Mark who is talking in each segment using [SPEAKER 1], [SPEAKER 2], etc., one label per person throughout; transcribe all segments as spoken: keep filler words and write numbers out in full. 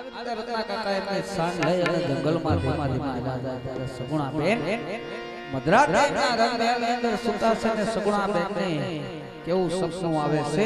[SPEAKER 1] રીતે રત્ના કાકા એમને સાન લઈ અને જંગલમાં ધીમા ધીમા આવ્યા ત્યારે સગુણા બેન મધરાતના રંગની અંદર સુતા છે ને સગુણા બેનને કેવું સપનું આવે છે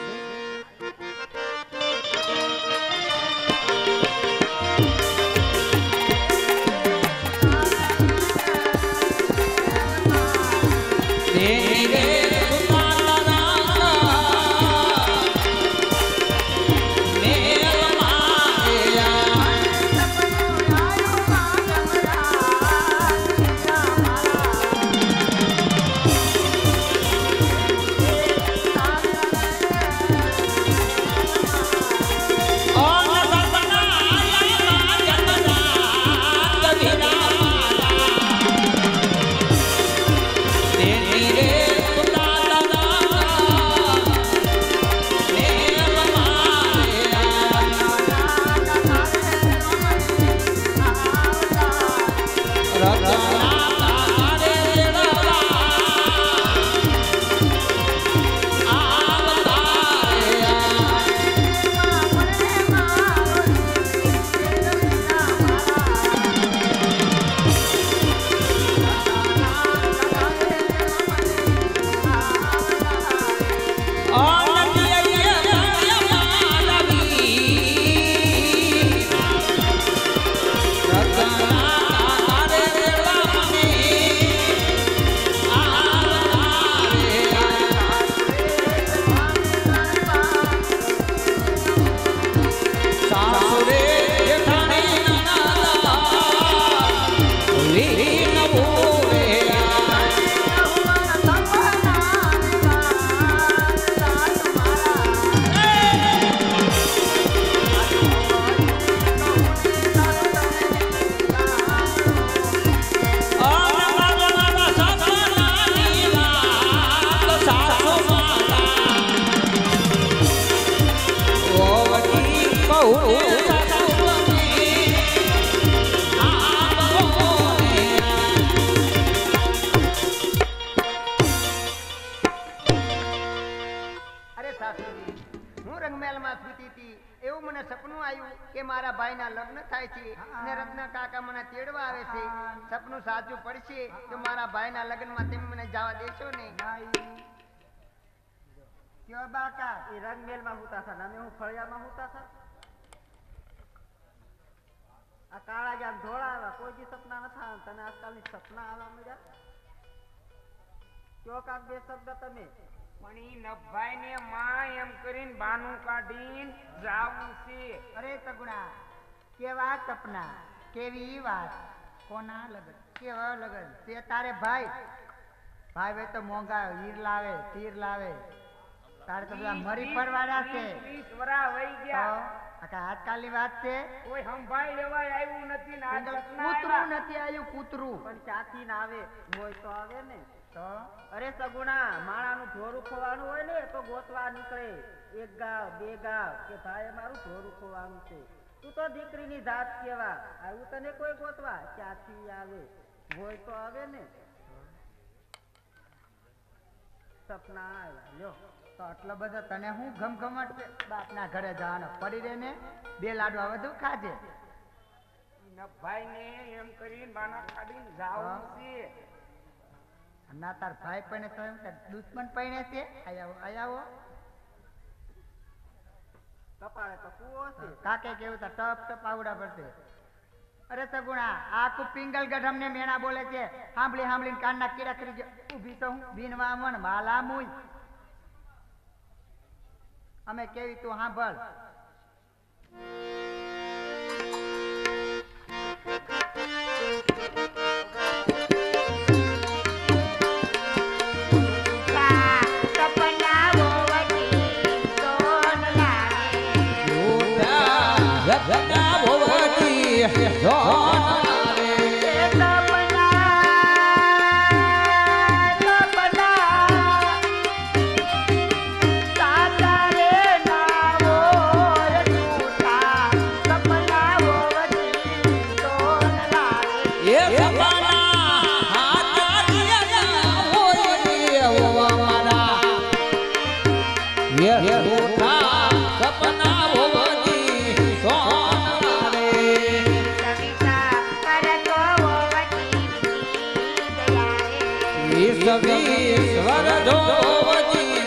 [SPEAKER 2] સપનું સાચું પડશે તો મારા ભાઈના લગ્નમાં તમે મને જવા દેશો ને? કયો બાકા એ રંગમેલમાં હોતા હતા અમે હું ફળિયામાં હોતા હતા. આ કાળા જામ ધોળા આવ્યા કોઈ જી સપના નથી તને આજકાલની સપના આવવા મળ્યા. કયો કાક બે શબ્દ તમે
[SPEAKER 3] પણ ઈ નભાઈ ને માં એમ કરીને બાનું કાઢીને જાવું છે.
[SPEAKER 2] અરે તગુણા કેવા સપના કેવી વાત કોના લગન કેવા લગન તે તારે ભાઈ ભાઈ ભાઈ તો મોંઘા હીર લાવે તીર લાવે તારે તો બધા મરી પરવાડા છે.
[SPEAKER 3] ત્રીસ વરા વઈ ગયા
[SPEAKER 2] આજકાલની વાત છે.
[SPEAKER 3] કોઈ સંભાઈ લેવાય આવ્યું નથી ને
[SPEAKER 2] કૂતરું નથી આવ્યું કૂતરું
[SPEAKER 4] પણ ક્યાંથી ના આવે હોય તો આવે ને.
[SPEAKER 2] તો
[SPEAKER 4] અરે સગુણા માણાનું ઢોરું ખોવાનું હોય ને તો ગોતવા નીકળે એક ગાવ બે ગાવ કે ભાઈ મારું ઢોરું ખોવાનું છે. તું તો દીકરીની જાત કેવા આવું તને કોઈ ગોતવા ક્યાંથી આવે હોય તો આવે ને. સપના આવ્યા લ્યો
[SPEAKER 2] તો આટલો બધો તને હું ઘમઘમટ છે બાપના ઘરે જવાનો પડી રે ને બે લાડવા વધુ ખાજે.
[SPEAKER 3] નભાઈ ને એમ કરીને બાના કાઢીને જાવું છે.
[SPEAKER 2] ના તાર ભાઈ પણ તો એમ દુશ્મન પૈણે છે આયાવો આયાવો
[SPEAKER 4] કપાળે તો કૂવો છે.
[SPEAKER 2] કાકે કેવું તા ટપ ટપ આવડા પડશે. અરે સગુણા આખું પિંગલ ગઢમ ને મેણા બોલે છે સાંભળી સાંભળીને કાનના કીડા કરી ગયો ઊભી તો હું બીનવા મન માલા મુઈ અમે કેવી તું સાંભળ.
[SPEAKER 1] સપના સવીશ્વર જોવતી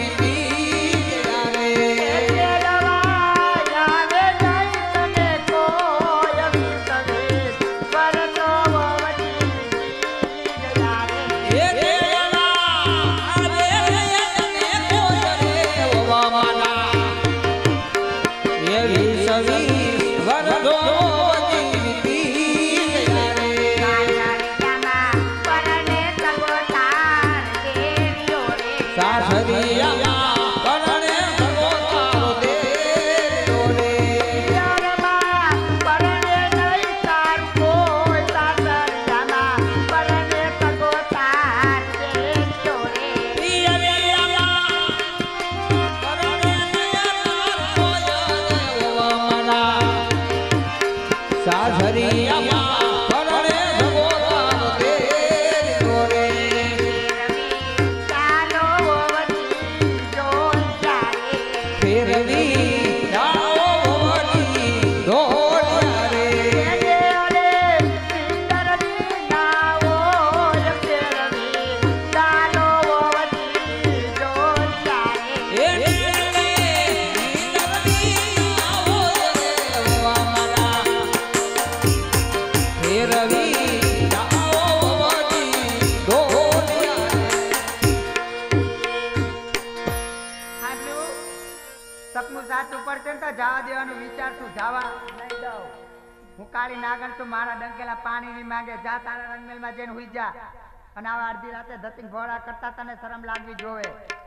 [SPEAKER 2] જવા દેવાનું વિચારતું જવા નહીં દઉં હું કાળી નાગણ તું મારા ડંકેલા પાણી ની માંગે જા તારા રંગમેલ માં જઈને હુઈ જા અને આવા અડધી રાતે ધતિંગ ભોળા કરતા તને શરમ લાગવી જોવે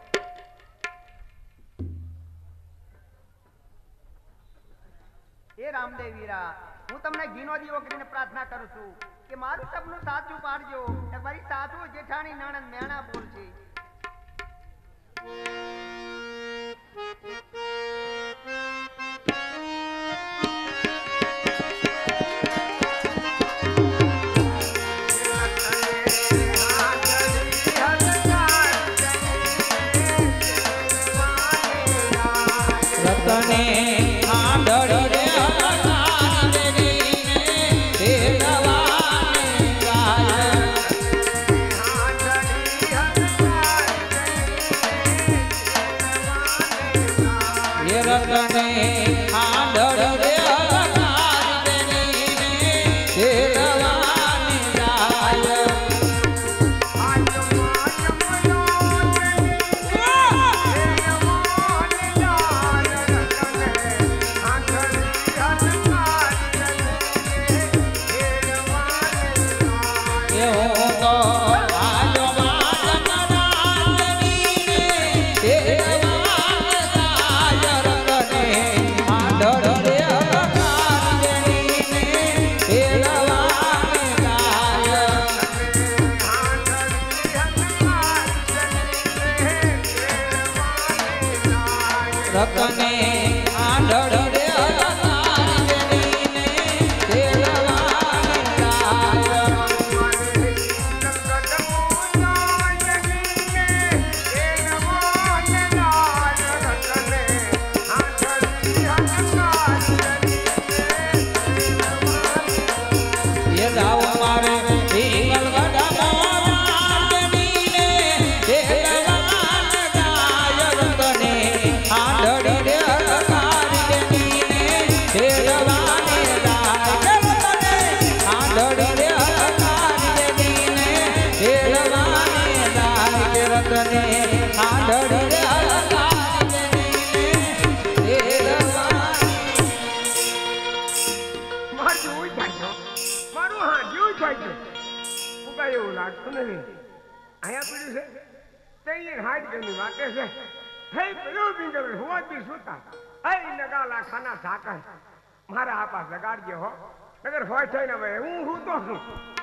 [SPEAKER 5] એ રામદેવ વીરા હું તમને ઘીનો દીવો કરીને પ્રાર્થના કરું છું કે મારું સપનું સાચું પાડજો કે મારી સાસુ જેઠાણી નણંદ મેણા બોલ છે
[SPEAKER 3] મારા આપા જગાડજે હો નગર હોય છે ને ભાઈ હું હું તો છું